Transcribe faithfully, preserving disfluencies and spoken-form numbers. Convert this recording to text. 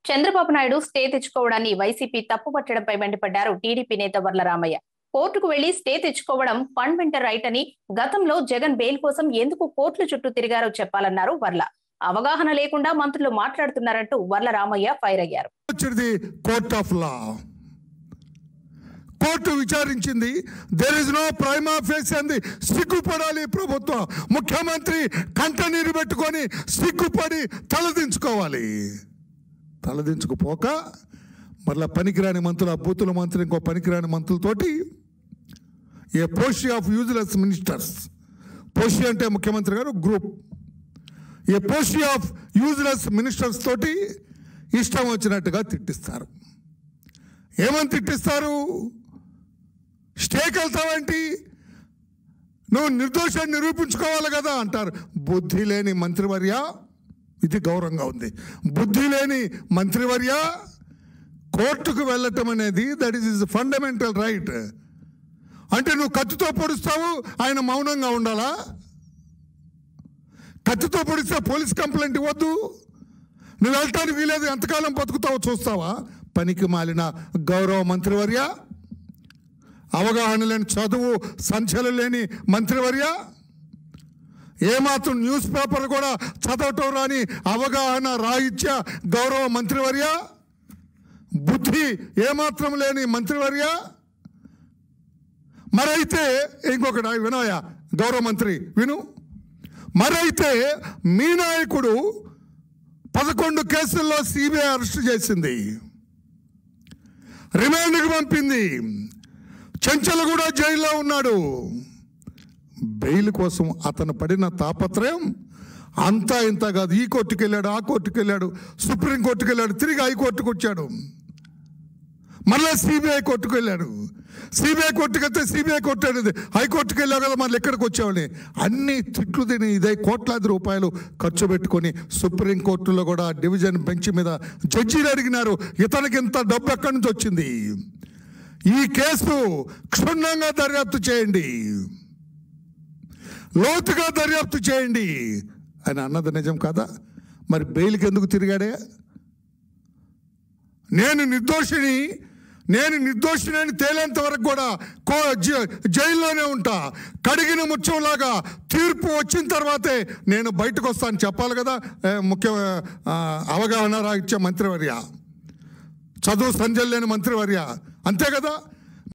Chandrababu Naidu stay తెచ్చుకోవడాన్ని వైసీపీ తప్పుపట్టడంపై మండిపడ్డారు టీడీపీ నేత వర్ల రామయ్య. కోర్టుకు వెళ్లి స్టే తెచ్చుకోవడం ఫండమెంటల్ రైట్ అని, గతంలో జగన్ బెయిల్ కోసం ఎందుకు కోర్టుల చుట్టూ తిరిగారో చెప్పాలన్నారు వర్ల. అవగాహన లేకుండా మంత్రులు మాట్లాడుతున్నారంటూ వర్ల రామయ్య ఫైర్ అయ్యారు. కోర్టు విచారించింది. There is no prima facie అంది. సిగ్గుపడాలి ప్రభుత్వం. ముఖ్యమంత్రి కంట నీరు పెట్టుకొని సిగ్గుపడి తలదించుకోవాలి. తలదించుకుపోక మళ్ళీ పనికిరాని మంత్రులు, ఆ బూతుల మంత్రులు, ఇంకో పనికిరాని మంత్రులతోటి a posse of useless ministers, posse అంటే ముఖ్యమంత్రి గారు group, a posse of useless ministers తోటి ఇష్టం వచ్చినట్టుగా తిట్టిస్తారు. ఏమని తిట్టిస్తారు? స్టేకి వెళ్తావేంటి, నువ్వు నిర్దోషాన్ని నిరూపించుకోవాలి కదా అంటారు. బుద్ధి లేని మంత్రివర్య, ఇది గౌరవంగా ఉంది, బుద్ధి లేని మంత్రివర్య, కోర్టుకు వెళ్ళటం అనేది that is is fundamental right. అంటే నువ్వు కత్తితో పొడుస్తావు, ఆయన మౌనంగా ఉండాలా? కత్తితో పొడిస్తే పోలీస్ కంప్లైంట్ ఇవ్వద్దు, నువ్వు వెళ్ళటానికి వీలేదు, ఎంతకాలం బతుకుతావో చూస్తావా? పనికి మాలిన గౌరవ మంత్రివర్య, అవగాహన లేని, చదువు సంచలు లేని మంత్రివర్య, ఏమాత్రం న్యూస్ పేపర్ కూడా చదవటం రాని అవగాహన రాయిత్య గౌరవ మంత్రివర్య, బుద్ధి ఏమాత్రం లేని మంత్రివర్య. మరైతే ఇంకొకటి వినోయ గౌరవ మంత్రి విను, మరైతే మీ నాయకుడు పదకొండు కేసుల్లో సిబిఐ అరెస్ట్ చేసింది, రిమాండ్కి పంపింది, చెంచల్ కూడా జైల్లో ఉన్నాడు. బెయిల్ కోసం అతను పడిన తాపత్రయం అంతా ఇంత కాదు. ఈ కోర్టుకు వెళ్ళాడు, ఆ కోర్టుకు వెళ్ళాడు, సుప్రీంకోర్టుకు వెళ్ళాడు, తిరిగి హైకోర్టుకు వచ్చాడు, మళ్ళీ సిబిఐ కోర్టుకు వెళ్ళాడు. సిబిఐ కోర్టుకు వెళ్తే సిబిఐ కోర్టు అనేది హైకోర్టుకు వెళ్ళావు కదా, మళ్ళీ ఎక్కడికి వచ్చావని అన్ని తిట్లు తిని ఇదే కోట్లాది రూపాయలు ఖర్చు పెట్టుకొని సుప్రీంకోర్టులో కూడా డివిజన్ బెంచ్ మీద జడ్జీలు అడిగినారు, ఇతనికి ఇంత డబ్బు ఎక్కడి నుంచి వచ్చింది, ఈ కేసు క్షుణ్ణంగా దర్యాప్తు చేయండి, లోతుగా దర్యాప్తు చేయండి అని అన్నది నిజం కాదా? మరి బెయిల్కి ఎందుకు తిరిగాడే? నేను నిర్దోషిని, నేను నిర్దోషిని అని తేలేంత వరకు కూడా కో జైల్లోనే ఉంటా, కడిగిన ముత్యంలాగా తీర్పు వచ్చిన తర్వాతే నేను బయటకు వస్తాను చెప్పాలి కదా ముఖ్య అవగాహన రాయిచ్చే మంత్రివర్య, చదువు సంజయ్ లేని మంత్రివర్య, అంతే కదా.